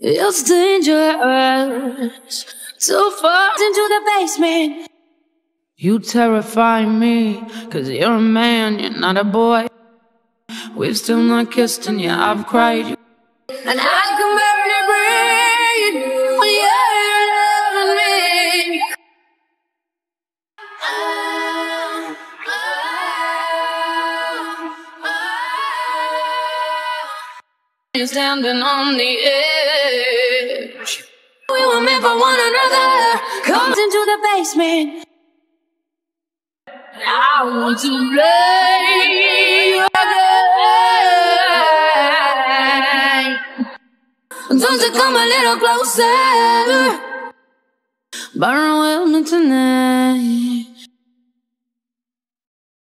It's dangerous to fall into the basement. You terrify me, 'cause you're a man, you're not a boy. We've still not kissed and yeah, I've cried. And I can barely breathe when you're loving me. You're standing on the edge. We were meant for one another. Comes into the basement. I want to lay you again. Don't you come a little closer? Burn with me tonight.